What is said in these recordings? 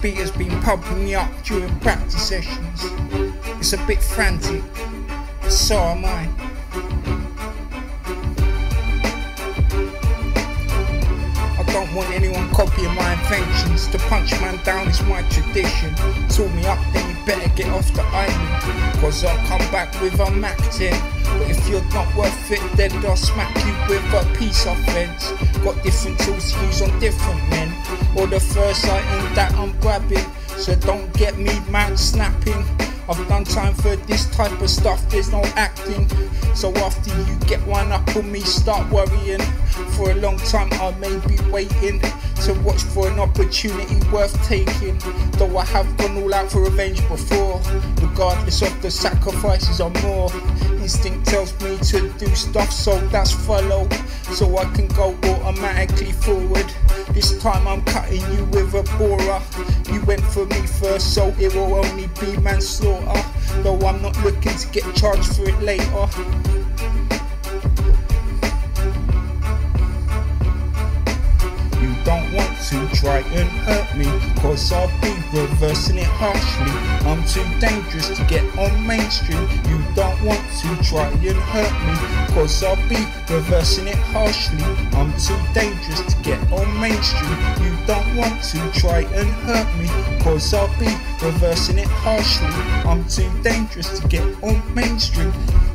beat has been pumping me up during practice sessions. It's a bit frantic, but so am I. I don't want anyone copying my inventions. To punch man down is my tradition. Tool me up, then you better get off the island, cause I'll come back with a Mac 10. But if you're not worth it, then I'll smack you with a peace offence. Got different tools to use on different men, or the first item that I'm grabbing. So don't get me mad snapping. I've done time for this type of stuff, there's no acting. So after you get one up on me, start worrying. For a long time I may be waiting to watch for an opportunity worth taking. Though I have gone all out for revenge before, regardless of the sacrifices or more. Instinct tells me to do stuff, so that's follow, so I can go automatically forward. This time I'm cutting you with a borer. You went for me first, so it will only be manslaughter. Though I'm not looking to get charged for it later. Don't want to try and hurt me, cause I'll be reversing it harshly. I'm too dangerous to get on mainstream. You don't want to try and hurt me, cause I'll be reversing it harshly. I'm too dangerous to get on mainstream. You don't want to try and hurt me, cause I'll be reversing it harshly. I'm too dangerous to get on mainstream.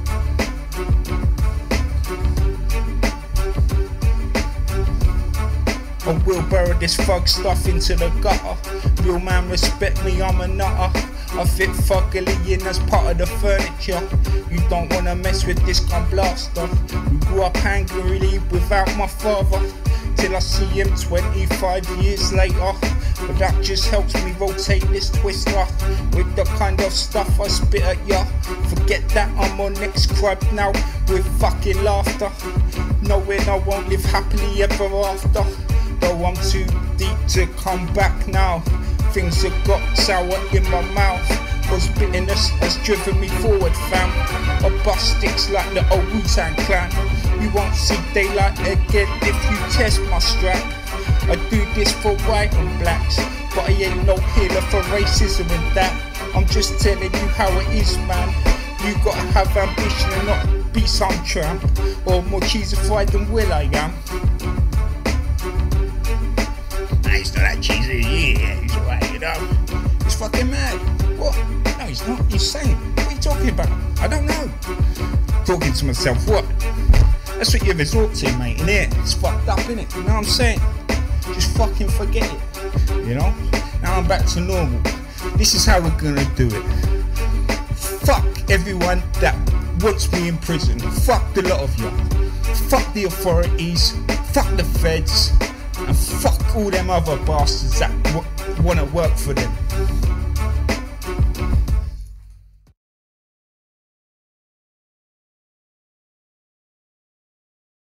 I will bury this thug stuff into the gutter. Real man respect me, I'm a nutter. I fit fuckily in as part of the furniture. You don't wanna mess with this gun blaster. We grew up angrily without my father, till I see him 25 years later. But that just helps me rotate this twister with the kind of stuff I spit at ya. Forget that, I'm on next crib now with fucking laughter, knowing I won't live happily ever after. Though I'm too deep to come back now, things have got sour in my mouth, cause bitterness has driven me forward, fam. I bust sticks like the old Wu-Tang Clan. You won't see daylight again if you test my strap. I do this for white and blacks, but I ain't no healer for racism and that. I'm just telling you how it is, man. You gotta have ambition and not be some tramp, or more cheesified than Will I am. He's not that cheesy, yeah, he's alright, you know. He's fucking mad. What? No, he's not. He's sane. What are you talking about? I don't know. Talking to myself, what? That's what you resort to, mate, innit? It's fucked up, innit? You know what I'm saying? Just fucking forget it, you know? Now I'm back to normal. This is how we're gonna do it. Fuck everyone that wants me in prison. Fuck the lot of you. Fuck the authorities. Fuck the feds. And fuck all them other bastards that wanna work for them.